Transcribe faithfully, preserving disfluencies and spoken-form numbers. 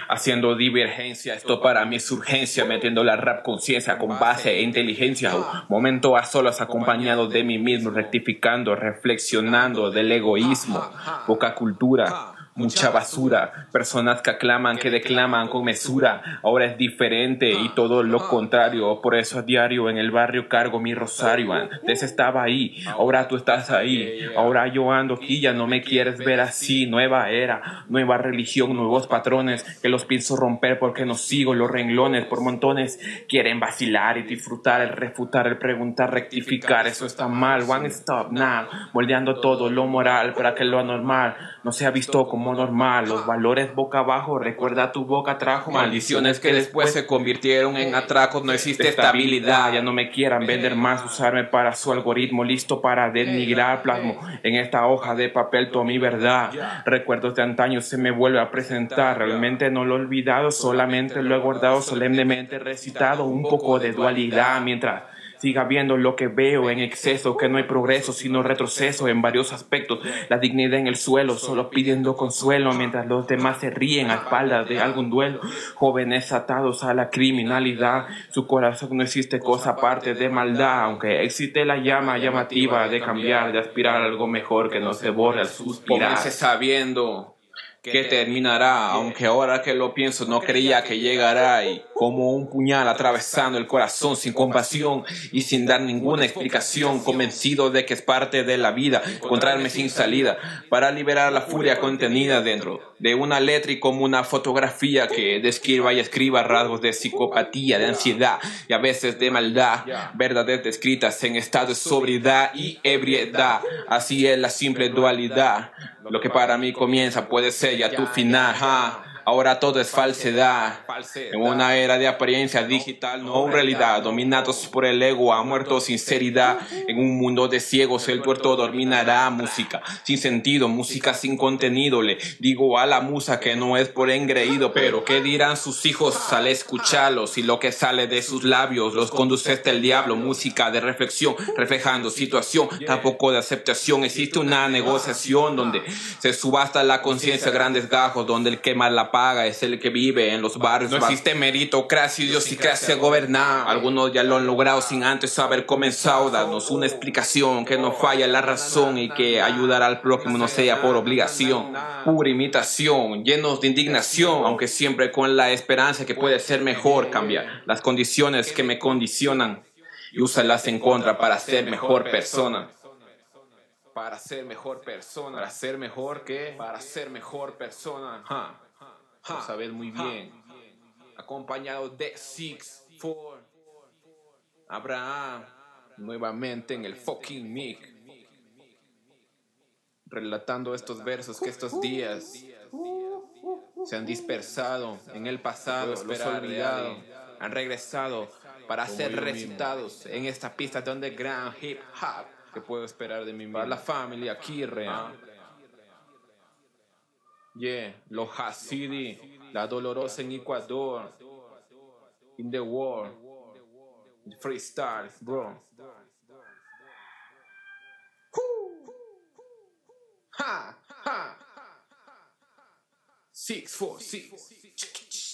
haciendo divergencia. Esto para mí es urgencia, metiendo la rap conciencia con base e inteligencia. Momento a solas acompañado de mí mismo, rectificando, reflexionando del egoísmo. Poca cultura, mucha basura, personas que aclaman, que declaman con mesura. Ahora es diferente y todo lo contrario, por eso a diario en el barrio cargo mi rosario. Antes estaba ahí, ahora tú estás ahí, ahora yo ando aquí, ya no me quieres ver así. Nueva era, nueva religión, nuevos patrones que los pienso romper porque no sigo los renglones por montones. Quieren vacilar y disfrutar, el refutar, el preguntar, rectificar, eso está mal. One stop now, moldeando todo lo moral para que lo anormal no sea visto como normal. Los valores boca abajo, recuerda tu boca trajo maldiciones que después se convirtieron en atracos. No existe estabilidad, ya no me quieran vender más, usarme para su algoritmo, listo para denigrar. Plasmo en esta hoja de papel toda mi verdad, recuerdos de antaño se me vuelve a presentar. Realmente no lo he olvidado, solamente lo he guardado, solemnemente recitado. Un poco de dualidad mientras siga viendo lo que veo en exceso, que no hay progreso sino retroceso en varios aspectos. La dignidad en el suelo, solo pidiendo consuelo mientras los demás se ríen a espaldas de algún duelo. Jóvenes atados a la criminalidad, su corazón no existe cosa aparte de maldad, aunque existe la llama llamativa de cambiar, de aspirar a algo mejor que no se borre al suspirar. Comencé sabiendo que terminará, aunque ahora que lo pienso no creía que llegará, y como un puñal atravesando el corazón sin compasión y sin dar ninguna explicación, convencido de que es parte de la vida encontrarme sin salida para liberar la furia contenida dentro de una letra y como una fotografía que describa y escriba rasgos de psicopatía, de ansiedad y a veces de maldad, verdades descritas en estado de sobriedad y ebriedad. Así es la simple dualidad, lo que para mí comienza puede ser ya tu final. ¿Ah? Ahora todo es falsedad, en una era de apariencia digital, no realidad, dominados por el ego, ha muerto sinceridad, en un mundo de ciegos el tuerto dominará. Música sin sentido, música sin contenido, le digo a la musa que no es por engreído, pero ¿qué dirán sus hijos al escucharlos? Y lo que sale de sus labios los conduce hasta el diablo. Música de reflexión, reflejando situación, tampoco de aceptación, existe una negociación donde se subasta la conciencia a grandes gajos, donde el que más la paga es el que vive en los barrios. No existe meritocracia, idiosincrasia gobernar. Algunos ya lo han logrado sin antes haber comenzado. Darnos una explicación que no falla la razón y que ayudar al prójimo no sea por obligación. Pura imitación, llenos de indignación, aunque siempre con la esperanza que puede ser mejor. Cambiar las condiciones que me condicionan y úsalas en contra para ser mejor persona. Para ser mejor persona, para ser mejor que, para ser mejor persona. Ja. Lo sabes muy bien. Acompañado de Six Four, Abraham, nuevamente en el fucking mic, relatando estos versos que estos días se han dispersado en el pasado, los olvidado, han regresado para ser recitados en esta pista de underground hip hop. ¿Qué puedo esperar de mi vida? Para la familia Kirre. Yeah, los Hasidi, la Dolorosa en Ecuador, in the world, freestyle, bro. Ha, ha. Six, four, six.